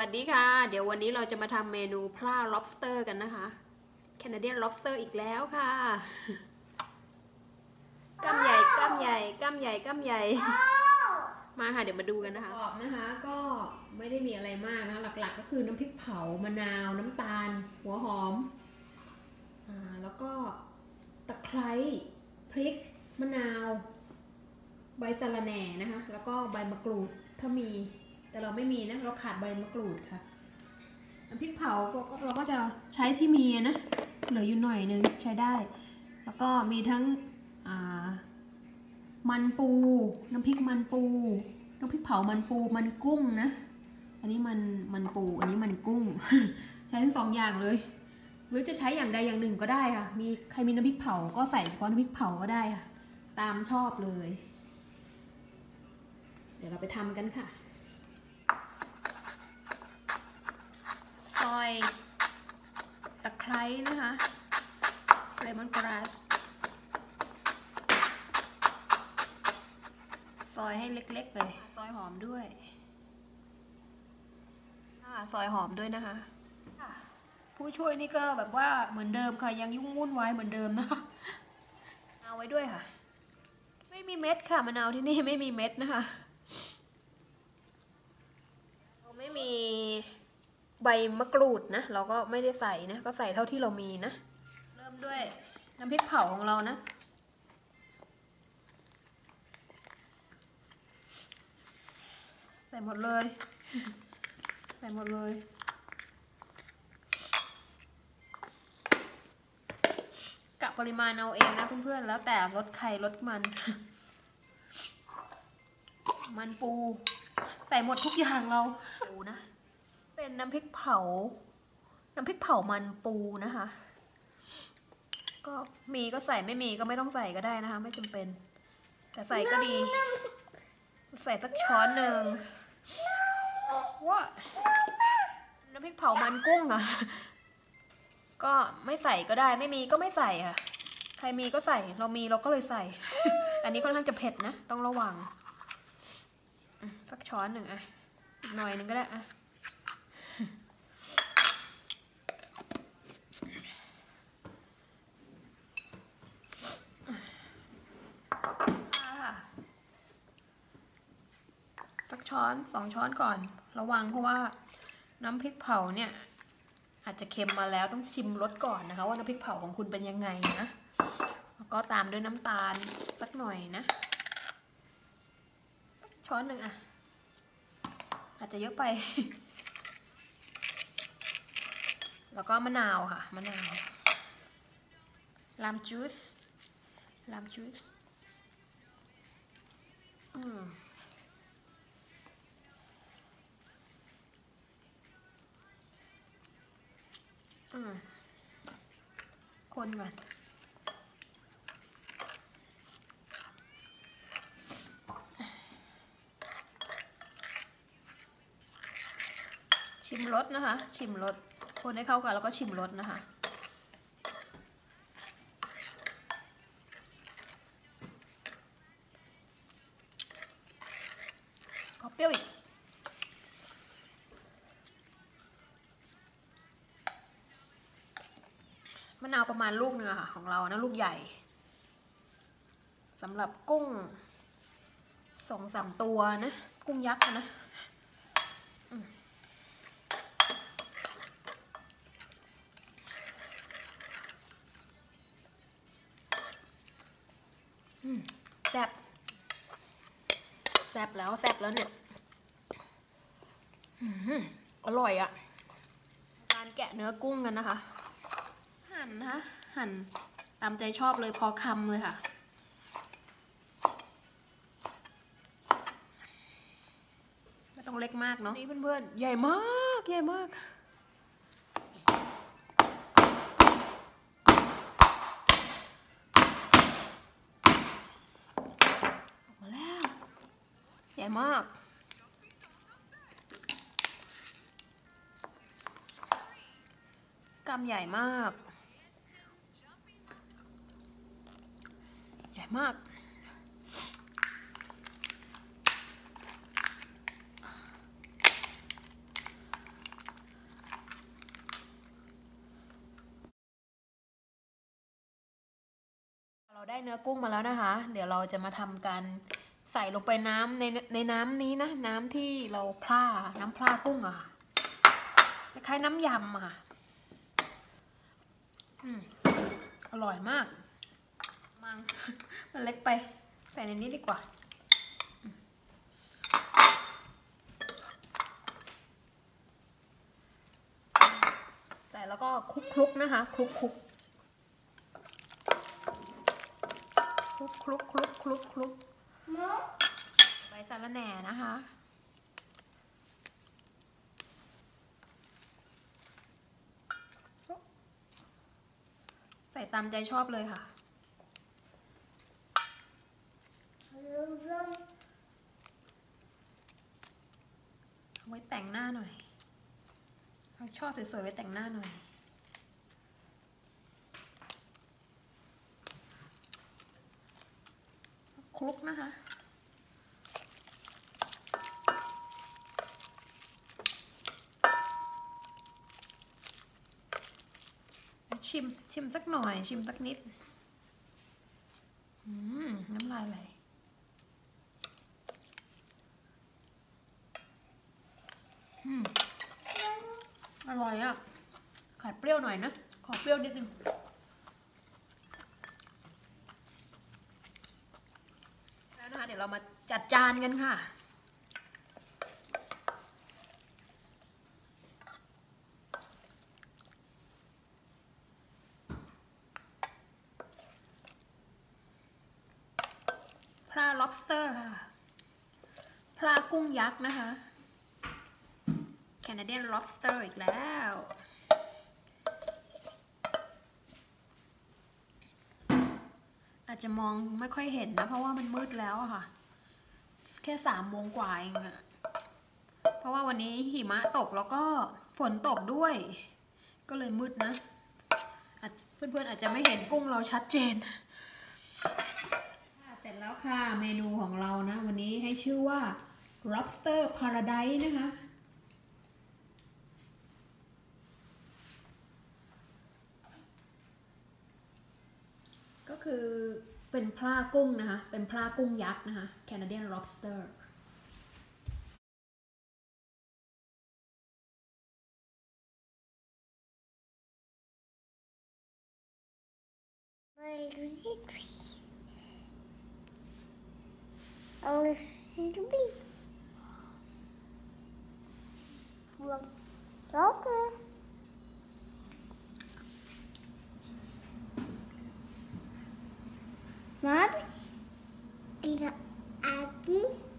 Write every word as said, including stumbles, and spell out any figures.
วัสดีค่ะเดี๋ยววันนี้เราจะมาทำเมนูพลา lobster กันนะคะ Canadian lobster อีกแล้วค่ะกล้ามใหญ่กล้ามใหญ่กล้ามใหญ่กล้ามใหญ่มาค่ะเดี๋ยวมาดูกันนะคะประกอบนะคะก็ไม่ได้มีอะไรมากนะหลักๆก็คือน้ำพริกเผามะนาวน้ำตาลหัวหอมอ่าแล้วก็ตะไคร้พริกมะนาวใบสะระแหน่นะคะแล้วก็ใบมะกรูดถ้ามีแต่เราไม่มีนะเราขาดใบมะกรูดค่ะน้ำพริกเผาเราก็จะใช้ที่มีนะเหลืออยู่หน่อยนึงใช้ได้แล้วก็มีทั้งมันปูน้ำพริกมันปูน้ำพริกเผามันปูมันกุ้งนะอันนี้มันมันปูอันนี้มันกุ้ง ใช้ทั้งสองอย่างเลยหรือจะใช้อย่างใดอย่างหนึ่งก็ได้ค่ะมีใครมีน้ำพริกเผาก็ใส่เฉพาะน้ำพริกเผาก็ได้ค่ะตามชอบเลยเดี๋ยวเราไปทำกันค่ะซอยตะไคร้นะคะเลมอนกราสซอยให้เล็กๆเลยซอยหอมด้วยซอยหอมด้วยนะคะผู้ช่วยนี่ก็แบบว่าเหมือนเดิมค่ะยังยุ่งวุ่นวายเหมือนเดิมนะคะเอาไว้ด้วยค่ะไม่มีเม็ดค่ะมะนาวที่นี่ไม่มีเม็ดนะคะเราไม่มีใบมะกรูดนะเราก็ไม่ได้ใส่นะก็ใส่เท่าที่เรามีนะเริ่มด้วยน้ำพริกเผาของเรานะใส่หมดเลยใส่หมดเลยกะปริมาณเอาเองนะเพื่อนๆแล้วแต่รสใครรสมันมันปูใส่หมดทุกอย่างเราปูนะเป็นน้ำพริกเผาน้ำพริกเผามันปูนะคะก็มีก็ใส่ไม่มีก็ไม่ต้องใส่ก็ได้นะคะไม่จำเป็นแต่ใส่ก็ดีใส่สักช้อนหนึ่งว่าน้ำพริกเผามันกุ้งอะก็ไม่ใส่ก็ได้ไม่มีก็ไม่ใส่ค่ะใครมีก็ใส่เรามีเราก็เลยใส่ อันนี้ค่อนข้างจะเผ็ดนะต้องระวังสักช้อนหนึ่งอะอีกหน่อยหนึ่งก็ได้อะสักช้อนสองช้อนก่อนระวังเพราะว่าน้ำพริกเผาเนี่ยอาจจะเค็มมาแล้วต้องชิมรสก่อนนะคะว่าน้ำพริกเผาของคุณเป็นยังไงนะแล้วก็ตามด้วยน้ำตาลสักหน่อยนะช้อนหนึ่งอ่ะอาจจะเยอะไป แล้วก็มะนาวค่ะมะนาวลามจูสลามจูสอืมอืมคนก่อนชิมรสนะคะชิมรสคนให้เข้ากันแล้วก็ชิมรสนะคะขอเปรี้ยวอีกมะนาวประมาณลูกนึงอะค่ะของเรานะลูกใหญ่สำหรับกุ้งสองสามตัวนะกุ้งยักษ์นะแซ่บแซ่บแล้วแซ่บแล้วเนี่ยอร่อยอะการแกะเนื้อกุ้งกันนะคะหั่นนะคะหั่นตามใจชอบเลยพอคำเลยค่ะไม่ต้องเล็กมากเนาะนี่เพื่อนๆใหญ่มากใหญ่มากออกมาแล้วใหญ่มากกำใหญ่มากใหญ่มากได้เนื้อกุ้งมาแล้วนะคะเดี๋ยวเราจะมาทำการใส่ลงไปน้ำในในน้ำนี้นะน้ำที่เราพร่าน้ำพร่ากุ้งอะค่ะคล้ายๆน้ำยำอะค่ะอืมอร่อยมากมังมันเล็กไปใส่ในนี้ดีกว่าใส่แล้วก็คลุกๆนะคะคลุกๆคลุกคลุกคลุกคลุกคลุกใบสะระแหน่นะคะใส่ตามใจชอบเลยค่ะเอาไว้แต่งหน้าหน่อยเอาชอบสวยๆไว้แต่งหน้าหน่อยคลุกนะคะชิมชิมสักหน่อยชิมสักนิดอืมน้ำลายไหลอืมอร่อยอ่ะขาดเปรี้ยวหน่อยนะขอเปรี้ยวนิดนึงแล้วนะคะเดี๋ยวเรามาจัดจานกันค่ะปลา lobster ค่ะปลากุ้งยักษ์นะคะ Canadian lobster อีกแล้วอาจจะมองไม่ค่อยเห็นนะเพราะว่ามันมืดแล้วอะค่ะแค่สามโมงกว่าเองอะเพราะว่าวันนี้หิมะตกแล้วก็ฝนตกด้วยก็เลยมืดนะเพื่อนๆอาจจะไม่เห็นกุ้งเราชัดเจนเสร็จแล้วค่ะเมนูของเรานะวันนี้ให้ชื่อว่า lobster paradise นะคะก็คือเป็นปลากุ้งนะคะเป็นปลากุ้งยักษ์นะคะ Canadian lobster Mami, mira aquí.